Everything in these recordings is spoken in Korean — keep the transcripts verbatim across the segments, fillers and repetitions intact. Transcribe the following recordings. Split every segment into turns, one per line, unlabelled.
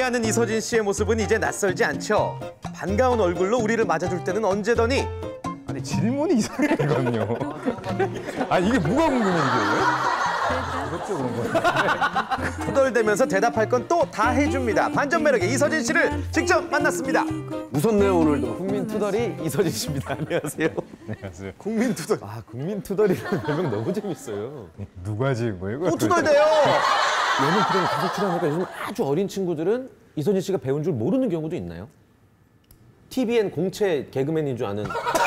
요리하는 이서진 씨의 모습은 이제 낯설지 않죠. 반가운 얼굴로 우리를 맞아줄 때는 언제더니
아니 질문이 이상하거든요. 아 이게 뭐가 궁금해 이게? 그렇죠 그런 거예요.
투덜대면서 대답할 건 또 다 해줍니다. 반전 매력의 이서진 씨를 직접 만났습니다.
웃었네요 오늘도.
국민 투덜이 이서진 씨입니다. 안녕하세요.
안녕하세요.
국민 투덜. 아 국민 투덜이라는 별명 너무 재밌어요.
누가 지은 거예요?
또 투덜대요.
예능 프로그램 계속 출연하니까 요즘 아주 어린 친구들은 이서진 씨가 배운 줄 모르는 경우도 있나요? 티비엔 공채 개그맨인 줄 아는.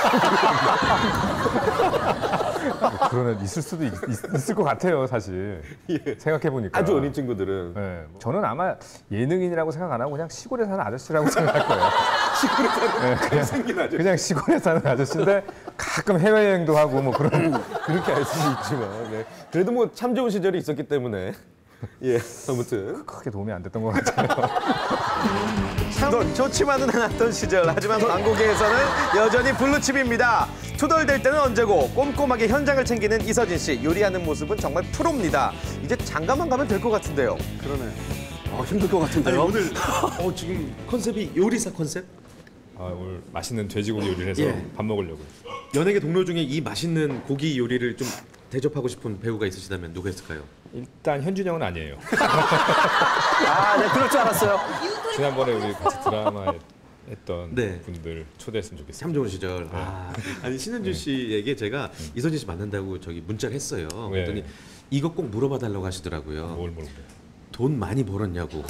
그러네 있을 수도 있, 있, 있을 것 같아요 사실.
예.
생각해 보니까.
아주 어린 친구들은.
네, 저는 아마 예능인이라고 생각 안 하고 그냥 시골에 사는 아저씨라고 생각할 거예요.
시골에 사는
네, 그냥,
생긴 아저씨.
그냥 시골에 사는 아저씨인데 가끔 해외여행도 하고 뭐 그런.
그렇게 알 수도 있지만. 네. 그래도 뭐 참 좋은 시절이 있었기 때문에. 예, 아무튼.
크게 도움이 안 됐던 것 같아요.
참 좋지만은 않았던 시절. 하지만 광고계에서는 여전히 블루칩입니다. 투덜댈 때는 언제고 꼼꼼하게 현장을 챙기는 이서진 씨. 요리하는 모습은 정말 프로입니다. 이제 장가만 가면 될 것 같은데요.
그러네. 어, 힘들 것 같은데요.
아니, 오늘 어, 지금 컨셉이 요리사 컨셉?
아, 오늘 맛있는 돼지고기 요리를 해서
예.
밥 먹으려고요.
연예계 동료 중에 이 맛있는 고기 요리를 좀 대접하고 싶은 배우가 있으시다면 누가 있을까요?
일단 현준이 형은 아니에요.
아, 네, 그럴 줄 알았어요.
지난번에 우리 같이 드라마 했던
네.
분들 초대했으면 좋겠어요.
참 좋은 시절. 아, 아니 신현준 씨에게 제가 이서진 씨 만난다고 저기 문자를 했어요.
네.
그랬더니 이거 꼭 물어봐 달라고 하시더라고요.
뭘 물어봐요?
돈 많이 벌었냐고.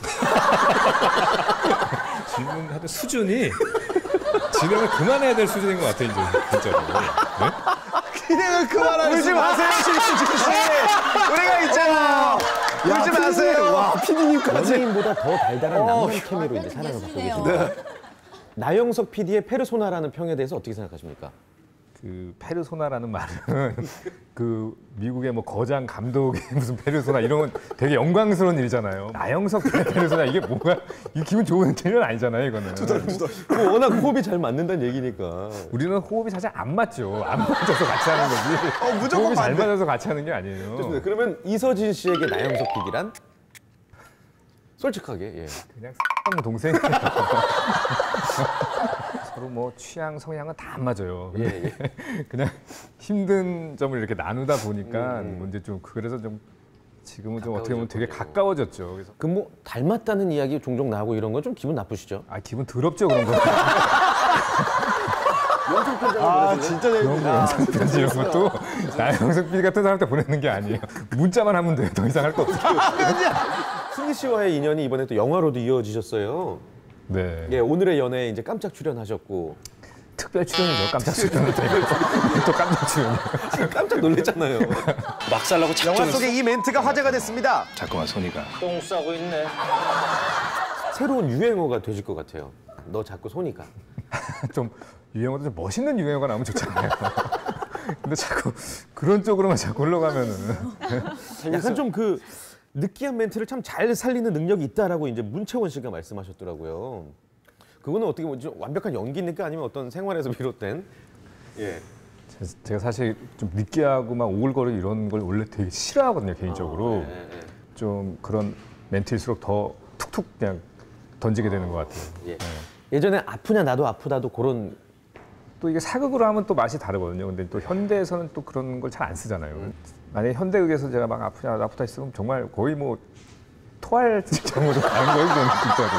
질문하는 수준이 진행을 그만해야 될 수준인 것 같아요, 이제 진짜로. 네?
진행을 그만하세요. 울지 마세요, 신수진 씨. 우리가 있잖아. 울지 마세요.
와, 피디님까지.
연예인보다 더 달달한 남성 케미로 이제 사랑을 받고 계십니다. 나영석 피디의 페르소나라는 평에 대해서 어떻게 생각하십니까?
그 페르소나라는 말은 그 미국의 뭐 거장 감독의 무슨 페르소나 이런 건 되게 영광스러운 일이잖아요. 나영석 페르소나 이게 뭐가 이게 기분 좋은 일은 아니잖아요, 이거는.
뭐 워낙 호흡이 잘 맞는다는 얘기니까.
우리는 호흡이 사실 안 맞죠. 안 맞아서 같이 하는 거지.
어, 무조건
호흡이 잘
반대.
맞아서 같이 하는 게 아니에요.
좋습니다. 그러면 이서진 씨에게 나영석 피디란? 솔직하게. 예.
그냥 X 동생이에요. 서로 뭐 취향, 성향은 다 안 맞아요. 근데
예,
그냥 힘든 점을 이렇게 나누다 보니까
음.
뭐 이제 좀 그래서 좀 지금은 좀 어떻게 보면 되게 가까워졌죠. 그래서
그럼 뭐 닮았다는 이야기 종종 나오고 이런 건 좀 기분 나쁘시죠?
아 기분 더럽죠 그런 거.
아, 진짜
그런 거
재밌다.
영상 편지 이런 것도 나영석 피디 같은 사람한테 보내는 게 아니에요. 문자만 하면 돼요. 더 이상 할 거 없어요.
승기 씨와의 인연이 이번에 또 영화로도 이어지셨어요.
네.
예, 오늘의 연애에 이제 깜짝 출연하셨고.
특별 출연이죠. 깜짝 출연을 또 깜짝 출연이요.
깜짝 놀랐잖아요.
막 살라고
영화
작정했어.
속의 이 멘트가 화제가 됐습니다.
잠깐만, 손이가.
똥 싸고 있네.
새로운 유행어가 되실 것 같아요. 너 자꾸 손이가.
좀 유행어도 좀 멋있는 유행어가 나오면 좋잖아요. 근데 자꾸 그런 쪽으로만 자꾸 흘러가면은
약간 좀 그 느끼한 멘트를 참 잘 살리는 능력이 있다라고 이제 문채원 씨가 말씀하셨더라고요. 그거는 어떻게 보면 좀 완벽한 연기입니까 아니면 어떤 생활에서 비롯된? 예.
제- 제가 사실 좀 느끼하고 막 오글거리고 이런 걸 원래 되게 싫어하거든요 개인적으로.
예, 예.
좀 그런 멘트일수록 더 툭툭 그냥 던지게 되는 것 같아요.
예. 예전에 아프냐 나도 아프다도 그런.
또 이게 사극으로 하면 또 맛이 다르거든요. 근데 또 현대에서는 또 그런 걸 잘 안 쓰잖아요. 만약에 현대극에서 제가 막 아프냐 나도 아프다 했으면 정말 거의 뭐 토할 직장으로 가는 거예요. 저는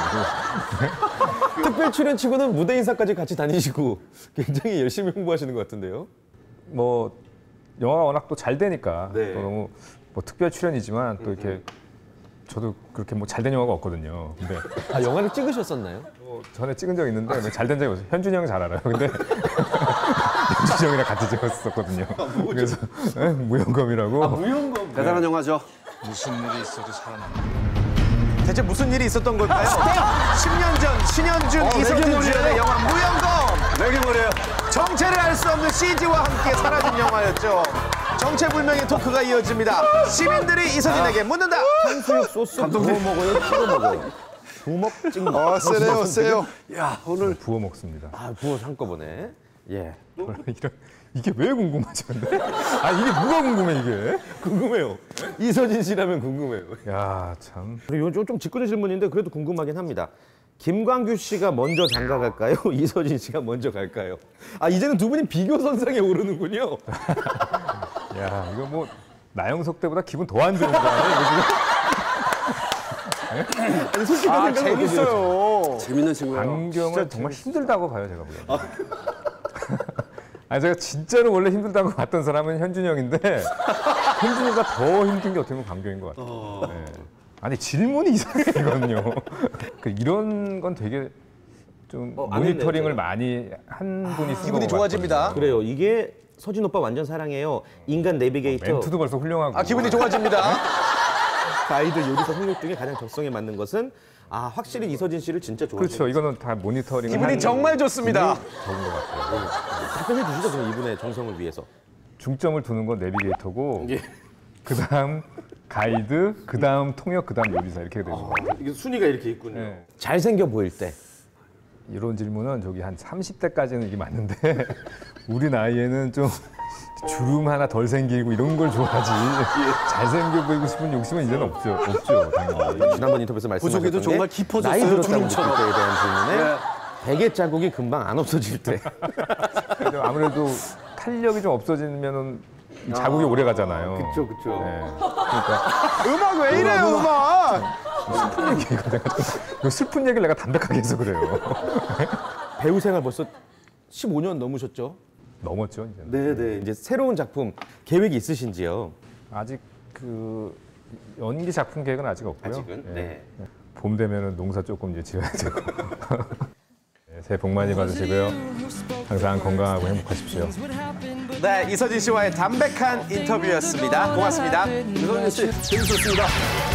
진짜로.
특별 출연치고는 무대 인사까지 같이 다니시고 굉장히 열심히 홍보하시는 것 같은데요.
뭐 영화가 워낙 또 잘 되니까
네.
또 너무 뭐 특별 출연이지만 또 이렇게 저도 그렇게 뭐 잘 된 영화가 없거든요. 근데
아 영화를 찍으셨었나요?
뭐 전에 찍은 적 있는데 잘 된 적이 없어요. 현준이 형 잘 알아요. 근데 현준이 형이랑 같이 찍었었거든요. 그래서 에? 무용검이라고.
무용검.
대단한 영화죠.
무슨 일이 있어도 살아남아.
대체 무슨 일이 있었던 걸까요? 십 년 전 신현준,
어,
이서진
레전드네요.
주연의 영화 무용검.
내기머리예요.
정체를 알 수 없는 씨지와 함께 사라진 영화였죠. 정체불명의 토크가 이어집니다. 시민들이 이서진에게 묻는다.
탕수육 소스 부어 먹어요? 찍어 먹어요? 부먹 찍먹.
어, 세요, 세요.
야, 오늘
부어 먹습니다.
아 부어 한꺼번에. 예.
이런 이게 왜 궁금하지 근데? 아 이게 뭐가 궁금해 이게?
궁금해요. 이서진 씨라면 궁금해요.
야 참.
그리고 이건 좀 직구는 질문인데 그래도 궁금하긴 합니다. 김광규 씨가 먼저 장가 갈까요? 이서진 씨가 먼저 갈까요? 아 이제는 두 분이 비교 선상에 오르는군요.
야 이거 뭐 나영석 때보다 기분 더 안 좋은 거 아니야?
아니, 솔직한 생각은
재밌어요.
재밌는 친구야.
광경은 정말 힘들다고 봐요 제가 보기에는. 아니 제가 진짜로 원래 힘들다고 봤던 사람은 현준이 형인데 현준이가 더 힘든 게 어떻게 보면 광경인 것 같아요. 네. 아니 질문이 이상해거든요. 그 이런 건 되게 좀
어, 안
모니터링을
했네요,
많이 한 분이 쓴
기분이
것
좋아집니다.
같거든요.
그래요. 이게 서진 오빠 완전 사랑해요. 인간 내비게이터
멘트도 벌써 훌륭하고.
아, 기분이 좋아집니다.
가이드 요리사 홍역 중에 가장 적성에 맞는 것은 아 확실히 이서진 씨를 진짜 좋아해요.
그렇죠. 이거는 다 모니터링.
기분이 정말 좋습니다.
적은 것 같아요.
답변해 주시죠. 그럼 이분의 정성을 위해서.
중점을 두는 건 내비게이터고,
예.
그 다음 가이드, 그 다음 통역, 그 다음 요리사 이렇게 되죠.
이게 순위가 이렇게 있군요.
네.
잘생겨 보일 때.
이런 질문은 저기 한 삼십 대까지는 이게 맞는데 우리 나이에는 좀 주름 하나 덜 생기고 이런 걸 좋아하지 잘생겨 보이고 싶은 욕심은 이제는 없죠. 없죠. 당연히.
지난번 인터뷰에서 말씀하셨던
구속에도
게
정말 깊어졌어요,
나이 들었다고 느낄
주름처럼.
때에 대한 질문에 베개 자국이 금방 안 없어질 때.
근데 아무래도 탄력이 좀 없어지면은 이 자국이 오래 가잖아요.
그렇죠, 그렇죠.
네. 그러니까
음악 왜 이래요, 음악?
슬픈 얘기 이거 내가 이거 슬픈 얘기를 내가 담백하게 해서 그래요.
배우 생활 벌써 십오 년 넘으셨죠?
넘었죠 이제.
네, 네. 이제 새로운 작품 계획이 있으신지요?
아직 그 연기 작품 계획은 아직 없고요.
아직은.
예.
네.
봄 되면은 농사 조금 이제 지어야 되고. 네, 새해 복 많이 받으시고요. 항상 건강하고 행복하십시오.
네, 이서진 씨와의 담백한 인터뷰였습니다. 고맙습니다.
이선희 씨 재밌었습니다.